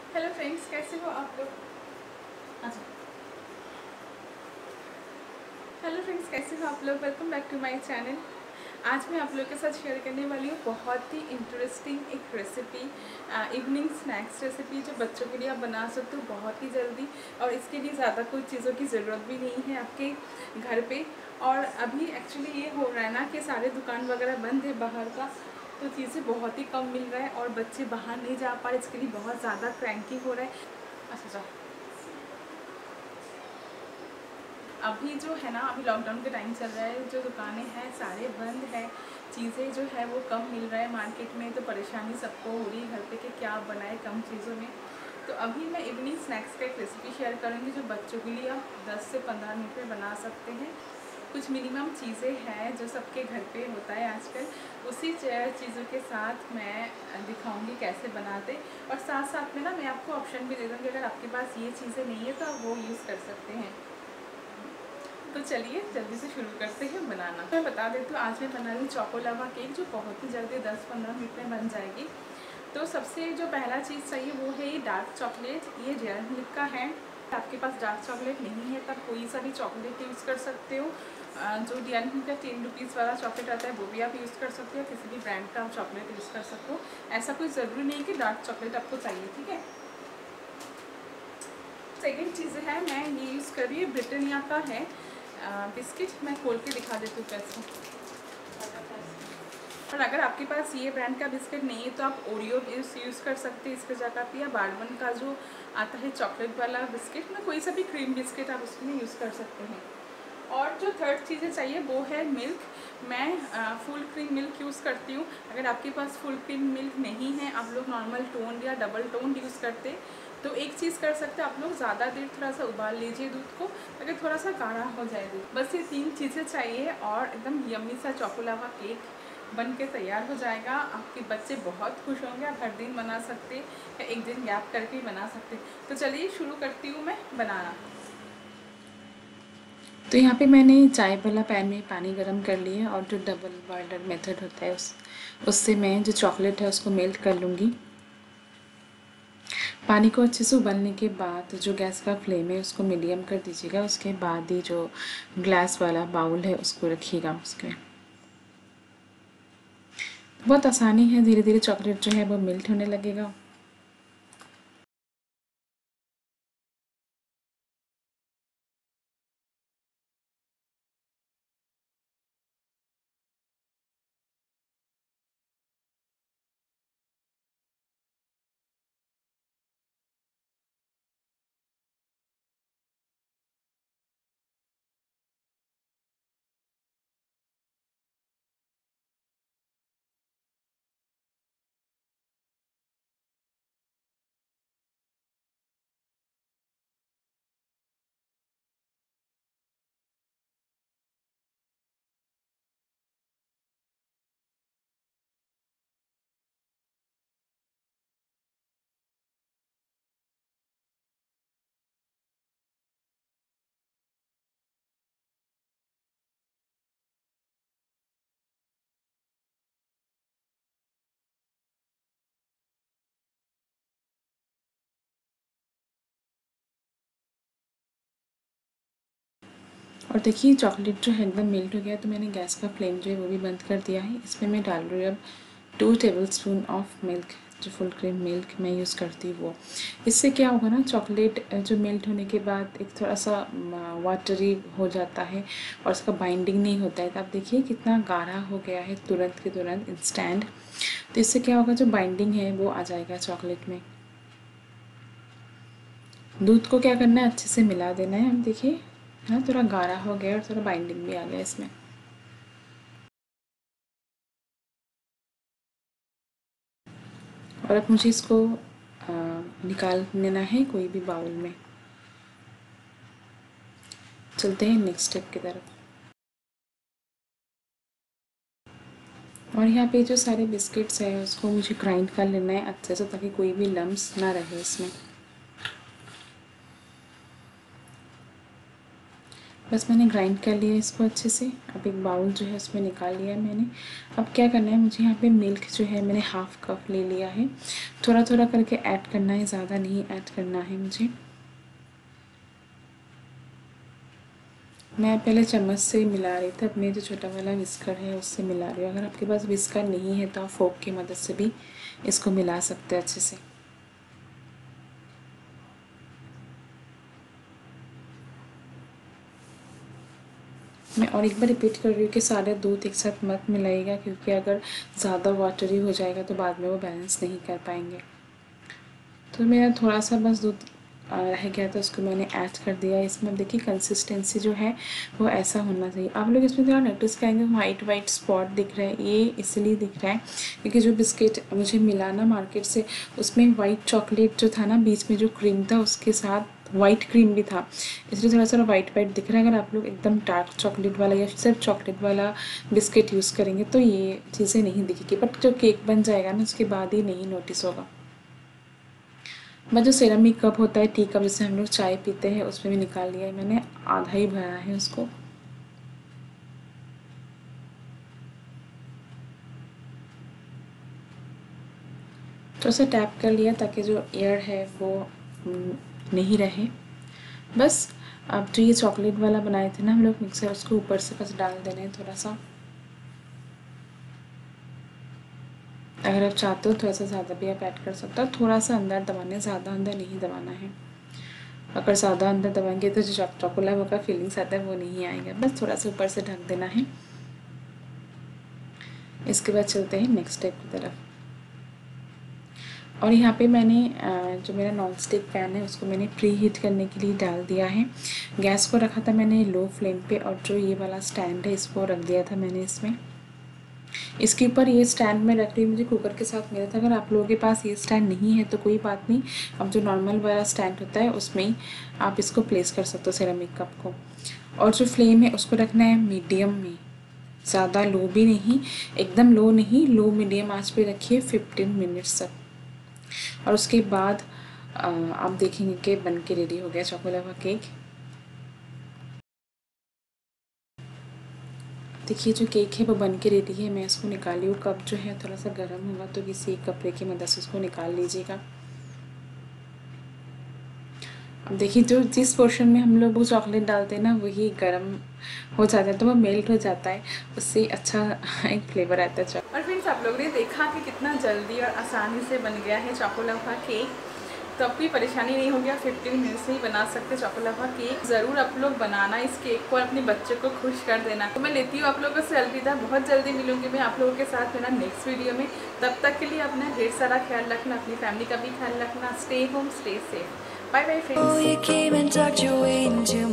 Hello friends, कैसे हो आप लोग? अच्छा, हेलो फ्रेंड्स, कैसे हो आप लोग? Welcome back to my channel. आज मैं आप लोगों के साथ शेयर करने वाली हूँ बहुत ही इंटरेस्टिंग एक रेसिपी, इवनिंग स्नैक्स रेसिपी जो बच्चों के लिए आप बना सकते हो बहुत ही जल्दी। और इसके लिए ज़्यादा कोई चीज़ों की ज़रूरत भी नहीं है आपके घर पे। और अभी एक्चुअली ये हो रहा है ना कि सारे दुकान वगैरह बंद है बाहर का, तो चीज़ें बहुत ही कम मिल रहा है और बच्चे बाहर नहीं जा पा रहे, इसके लिए बहुत ज़्यादा क्रैंकी हो रहा है। अच्छा, अभी जो है ना, अभी लॉकडाउन के टाइम चल रहा है, जो दुकानें हैं सारे बंद है, चीज़ें जो है वो कम मिल रहा है मार्केट में, तो परेशानी सबको हो रही है घर पे कि क्या बनाए कम चीज़ों में। तो अभी मैं इवनिंग स्नैक्स का एक रेसिपी शेयर करूँगी जो बच्चों के लिए आप 10 से 15 मिनट में बना सकते हैं। कुछ मिनिमम चीज़ें हैं जो सबके घर पे होता है आजकल, उसी चीज़ों के साथ मैं दिखाऊंगी कैसे बनाते। और साथ साथ में ना मैं आपको ऑप्शन भी दे दूँगी, अगर आपके पास ये चीज़ें नहीं है तो आप वो यूज़ कर सकते हैं। तो चलिए जल्दी से शुरू करते हैं बनाना। मैं बता देती हूँ, आज मैं बना रही हूँ चोको लावा केक जो बहुत ही जल्दी 10-15 मिनट में बन जाएगी। तो सबसे जो पहला चीज़ चाहिए वो है ये डार्क चॉकलेट। ये डेयरी मिल्क का है। आपके पास डार्क चॉकलेट नहीं है तब कोई सा भी चॉकलेट यूज़ कर सकते हो। जो डेयरी मिल्क का 10 रुपीज़ वाला चॉकलेट आता है वो भी आप यूज़ कर सकते हो, किसी भी ब्रांड का आप चॉकलेट यूज़ कर सकते हो। ऐसा कोई ज़रूरी नहीं कि डार्क चॉकलेट आपको चाहिए, ठीक है। सेकेंड चीज़ है, मैं ये यूज़ कर रही हूँ ब्रिटानिया का है बिस्किट। मैं खोल के दिखा देती हूँ कैसे। और अगर आपके पास ये ब्रांड का बिस्किट नहीं है तो आप ओरियो यूज़ कर सकते हैं इसके जगह पे, या बारबन का जो आता है चॉकलेट वाला बिस्किट में, कोई सा भी क्रीम बिस्किट आप उसमें यूज़ कर सकते हैं। और जो थर्ड चीज़ें चाहिए वो है मिल्क। मैं फुल क्रीम मिल्क यूज़ करती हूँ। अगर आपके पास फुल क्रीम मिल्क नहीं है, आप लोग नॉर्मल टोन या डबल टोन यूज़ करते, तो एक चीज़ कर सकते हैं, आप लोग ज़्यादा देर थोड़ा सा उबाल लीजिए दूध को, ताकि थोड़ा सा गाढ़ा हो जाए दूध। बस ये 3 चीज़ें चाहिए और एकदम यम्मी सा चोको लावा केक बन के तैयार हो जाएगा। आपके बच्चे बहुत खुश होंगे। आप हर दिन बना सकते या एक दिन गैप करके ही बना सकते। तो चलिए शुरू करती हूँ मैं बनाना। तो यहाँ पे मैंने चाय वाला पैन में पानी गरम कर लिया और जो डबल बॉयलर मेथड होता है उससे मैं जो चॉकलेट है उसको मेल्ट कर लूँगी। पानी को अच्छे से उबलने के बाद जो गैस का फ्लेम है उसको मीडियम कर दीजिएगा। उसके बाद ही जो ग्लास वाला बाउल है उसको रखिएगा उसके। बहुत आसानी है, धीरे धीरे चॉकलेट जो है वो मेल्ट होने लगेगा। और देखिए चॉकलेट जो है एकदम मेल्ट हो गया, तो मैंने गैस का फ्लेम जो है वो भी बंद कर दिया है। इसमें मैं डाल रही हूँ अब 2 टेबलस्पून ऑफ मिल्क, जो फुल क्रीम मिल्क मैं यूज़ करती हूँ वो। इससे क्या होगा ना, चॉकलेट जो मेल्ट होने के बाद एक थोड़ा सा वाटरी हो जाता है और उसका बाइंडिंग नहीं होता है। तो आप देखिए कितना गाढ़ा हो गया है तुरंत के तुरंत इंस्टेंट। तो इससे क्या होगा, जो बाइंडिंग है वो आ जाएगा चॉकलेट में। दूध को क्या करना है, अच्छे से मिला देना है। हम देखिए हाँ, थोड़ा गाढ़ा हो गया और थोड़ा बाइंडिंग भी आ गया इसमें। और अब मुझे इसको निकाल लेना है कोई भी बाउल में। चलते हैं नेक्स्ट स्टेप की तरफ। और यहाँ पे जो सारे बिस्किट्स है उसको मुझे ग्राइंड कर लेना है अच्छे से, ताकि कोई भी लम्स ना रहे इसमें। बस मैंने ग्राइंड कर लिया इसको अच्छे से। अब एक बाउल जो है उसमें निकाल लिया है मैंने। अब क्या करना है मुझे, यहाँ पे मिल्क जो है मैंने हाफ़ कप ले लिया है। थोड़ा थोड़ा करके ऐड करना है, ज़्यादा नहीं ऐड करना है मुझे। मैं पहले चम्मच से मिला रही थी, अपने जो छोटा वाला विस्कर है उससे मिला रही हूँ। अगर आपके पास विस्कर नहीं है तो आप फोक की मदद से भी इसको मिला सकते हैं अच्छे से। मैं और एक बार रिपीट कर रही हूँ कि सारे दूध एक साथ मत मिलाइएगा, क्योंकि अगर ज़्यादा वाटरी हो जाएगा तो बाद में वो बैलेंस नहीं कर पाएंगे। तो मेरा थोड़ा सा बस दूध रह गया था, उसको मैंने ऐड कर दिया इसमें। अब देखिए कंसिस्टेंसी जो है वो ऐसा होना चाहिए। आप लोग इसमें थोड़ा नोटिस करेंगे वाइट वाइट स्पॉट दिख रहा है, ये इसलिए दिख रहा है क्योंकि जो बिस्किट मुझे मिला ना मार्केट से, उसमें वाइट चॉकलेट जो था ना, बीच में जो क्रीम था उसके साथ वाइट क्रीम भी था, इसलिए थोड़ा सा वाइट वाइट दिख रहा है। अगर आप लोग एकदम डार्क चॉकलेट वाला या सिर्फ चॉकलेट वाला बिस्किट यूज़ करेंगे तो ये चीज़ें नहीं दिखेगी, बट जो केक बन जाएगा ना उसके बाद ही नहीं नोटिस होगा। मैं जो सेरामिक कप होता है, टी कप जिससे हम लोग चाय पीते हैं, उसमें भी निकाल लिया है मैंने, आधा ही भरा है उसको। थोड़ा सा टैप कर लिया ताकि जो एयर है वो नहीं रहे। बस अब जो ये चॉकलेट वाला बनाए थे ना हम लोग मिक्सर, उसको ऊपर से बस डाल देना है थोड़ा सा। अगर आप चाहते हो थोड़ा सा ज़्यादा भी आप ऐड कर सकते हो, थोड़ा सा अंदर दबाना है, ज़्यादा अंदर नहीं दबाना है। अगर ज़्यादा अंदर दबाएंगे तो जो चॉकोलावा का फीलिंग्स आता है वो नहीं आएगा। बस थोड़ा सा ऊपर से ढक देना है। इसके बाद चलते हैं नेक्स्ट स्टेप की तरफ। और यहाँ पे मैंने जो मेरा नॉन स्टिक पैन है उसको मैंने प्री हीट करने के लिए डाल दिया है। गैस को रखा था मैंने लो फ्लेम पे, और जो ये वाला स्टैंड है इसको रख दिया था मैंने इसमें। इसके ऊपर ये स्टैंड में रख रही मुझे कुकर के साथ मिला था। अगर आप लोगों के पास ये स्टैंड नहीं है तो कोई बात नहीं, अब जो नॉर्मल वाला स्टैंड होता है उसमें ही आप इसको प्लेस कर सकते हो सेरामिक कप को। और जो फ्लेम है उसको रखना है मीडियम में, ज़्यादा लो भी नहीं, एकदम लो नहीं, लो मीडियम आंच पे रखिए 15 मिनट्स तक। और उसके बाद आप देखेंगे कि बन के रेडी हो गया चॉकोलावा केक। देखिए जो केक है वो बन के रेडी है, मैं इसको निकाली हूँ। कप जो है थोड़ा सा गर्म होगा तो किसी कपड़े की मदद से उसको निकाल लीजिएगा। अब देखिए जो जिस पोर्शन में हम लोग वो चॉकलेट डालते हैं ना वही गर्म हो जाता है तो वो मेल्ट हो जाता है, उससे अच्छा एक फ्लेवर आता है। और फ्रेंड्स आप लोगों ने देखा कि कितना जल्दी और आसानी से बन गया है चॉकोलावा केक, तो अब कोई परेशानी नहीं होगी, आप 15 मिनट से ही बना सकते हैं चॉकोलावा केक। ज़रूर आप लोग बनाना इस केक को और अपने बच्चे को खुश कर देना। तो मैं लेती हूँ आप लोगों से अलविदा, बहुत जल्दी मिलूंगी मैं आप लोगों के साथ मेरा नेक्स्ट वीडियो में। तब तक के लिए अपना ढेर सारा ख्याल रखना, अपनी फैमिली का भी ख्याल रखना। Stay home, stay safe, bye bye friends.